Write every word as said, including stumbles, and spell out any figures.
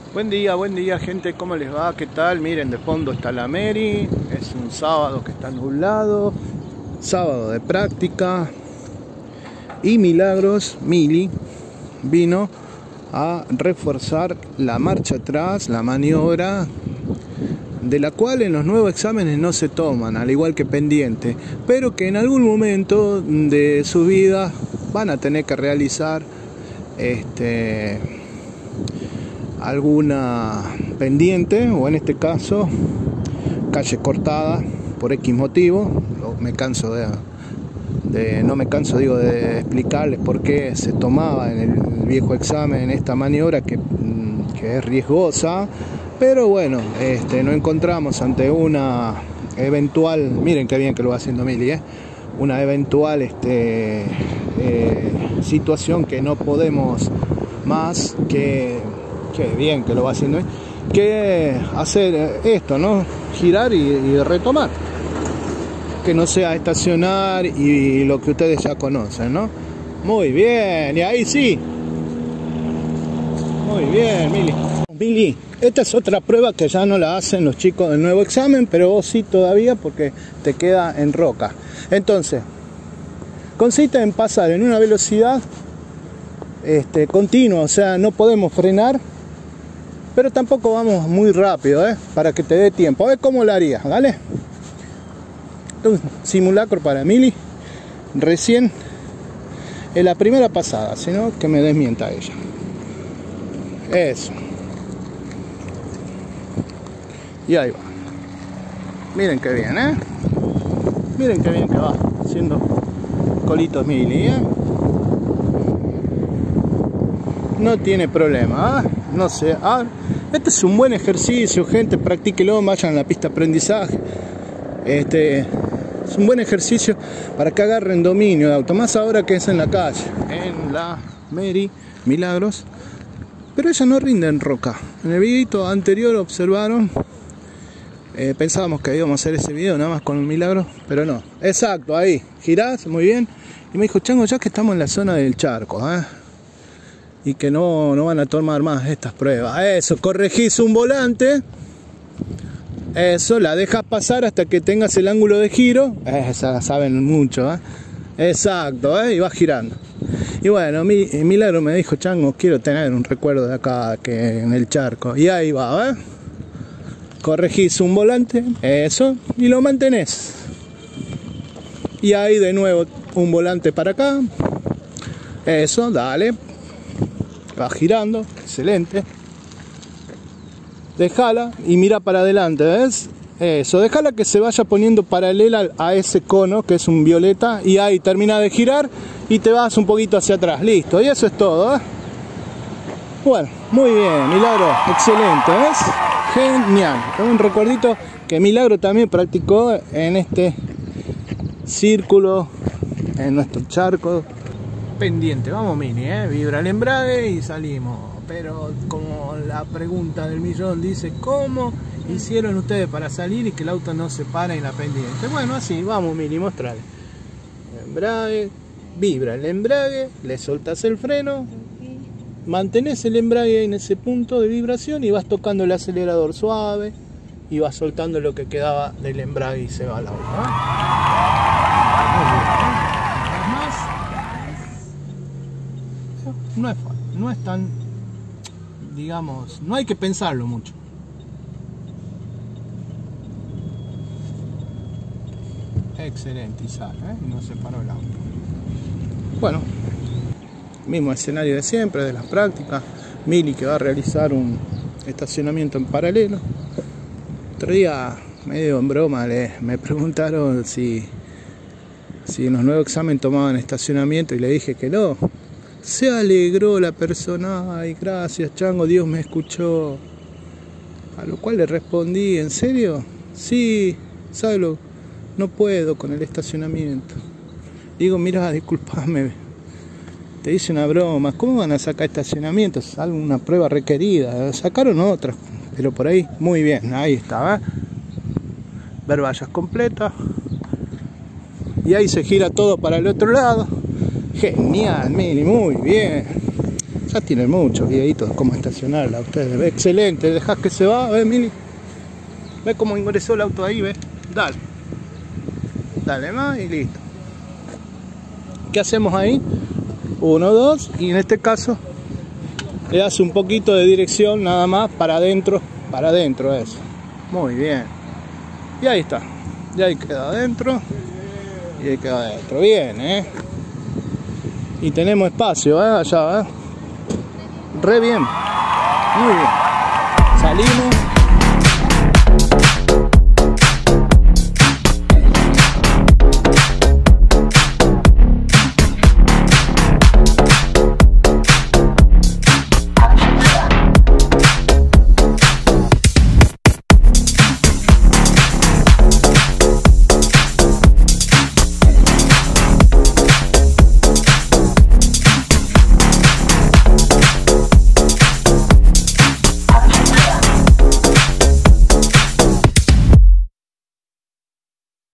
Buen día, buen día gente, ¿cómo les va? ¿Qué tal? Miren, de fondo está la Mary, es un sábado que está nublado, sábado de práctica, y Milagros, Mili, vino a reforzar la marcha atrás, la maniobra, de la cual en los nuevos exámenes no se toman, al igual que pendiente, pero que en algún momento de su vida van a tener que realizar este... alguna pendiente, o en este caso calle cortada por X motivo. Me canso de, de no me canso digo de explicarles por qué se tomaba en el viejo examen esta maniobra que, que es riesgosa, pero bueno, este, nos encontramos ante una eventual, miren qué bien que lo va haciendo Mili, ¿eh? una eventual este, eh, situación que no podemos más que Qué bien que lo va haciendo, ¿eh? que hacer esto, ¿no? Girar y, y retomar. Que no sea estacionar y lo que ustedes ya conocen, ¿no? Muy bien, y ahí sí. Muy bien, Mili. Mili, esta es otra prueba que ya no la hacen los chicos del nuevo examen, pero vos sí todavía porque te queda en roca. Entonces, consiste en pasar en una velocidad este, continua, o sea, no podemos frenar, pero tampoco vamos muy rápido, ¿eh? Para que te dé tiempo. A ver cómo lo harías, ¿vale? Un simulacro para Mili. Recién en la primera pasada, sino que me desmienta ella. Eso. Y ahí va. Miren qué bien, ¿eh? Miren qué bien que va haciendo colitos Mili, ¿eh? No tiene problema, ¿eh? No sé, ah, este es un buen ejercicio, gente, practíquelo, vayan a la pista de aprendizaje. Este es un buen ejercicio para que agarren dominio de auto, más ahora que es en la calle, en la Mary Milagros, pero ella no rinde en roca. En el videito anterior observaron, eh, pensábamos que íbamos a hacer ese video nada más con el Milagro, pero no. Exacto, ahí, girás, muy bien. Y me dijo, Chango, ya que estamos en la zona del charco, ¿eh? y que no, no van a tomar más estas pruebas. Eso, corregís un volante, eso, la dejas pasar hasta que tengas el ángulo de giro, esa saben mucho, ¿eh? Exacto, ¿eh? y vas girando. Y bueno, mi, Milagro me dijo, Chango, quiero tener un recuerdo de acá, que en el charco, y ahí va, ¿eh? corregís un volante, eso, y lo mantenés, y ahí de nuevo un volante para acá, eso, dale, va girando, excelente. Déjala y mira para adelante, ¿ves? Eso, déjala que se vaya poniendo paralela a ese cono que es un violeta, y ahí termina de girar y te vas un poquito hacia atrás, listo, y eso es todo, ¿eh? Bueno, muy bien, Milagro, excelente, ¿ves? Genial. Un recuerdito que Milagro también practicó en este círculo, en nuestro charco pendiente. Vamos Mini, ¿eh? Vibra el embrague y salimos. Pero como la pregunta del millón dice, ¿cómo hicieron ustedes para salir y que el auto no se para en la pendiente? Bueno, así, vamos Mini, mostrarle. Embrague, vibra el embrague, le soltas el freno, mantenés el embrague en ese punto de vibración y vas tocando el acelerador suave y vas soltando lo que quedaba del embrague y se va al auto, ¿eh? Muy bien, ¿eh? No es, no es tan, digamos, no hay que pensarlo mucho. Excelente, Isaac, ¿eh? Y no se paró el auto. Bueno, mismo escenario de siempre, de las prácticas. Mili que va a realizar un estacionamiento en paralelo. Otro día, medio en broma, le, me preguntaron si, si en los nuevos exámenes tomaban estacionamiento y le dije que no. Se alegró la persona, ay, gracias Chango, Dios me escuchó. A lo cual le respondí, ¿en serio? Sí, ¿sabes lo? No puedo con el estacionamiento. Digo, mira, disculpame, te hice una broma, ¿cómo van a sacar estacionamientos? Es alguna prueba requerida, sacaron otras, pero por ahí, muy bien, ahí está, ¿eh? Ver vallas completas. Y ahí se gira todo para el otro lado. Genial, Mili, muy bien. Ya tienen muchos videitos de cómo estacionarla ustedes. Excelente, dejás que se va, ¿ves, Mili? ¿Ves cómo ingresó el auto ahí? ¿Ves? Dale. Dale más y listo. ¿Qué hacemos ahí? Uno, dos, y en este caso le das un poquito de dirección nada más para adentro, para adentro eso. Muy bien. Y ahí está. Y ahí queda adentro. Y ahí queda adentro. Bien, ¿eh? Y tenemos espacio, ¿eh? Allá, ¿eh? Re bien. Muy bien. Salimos.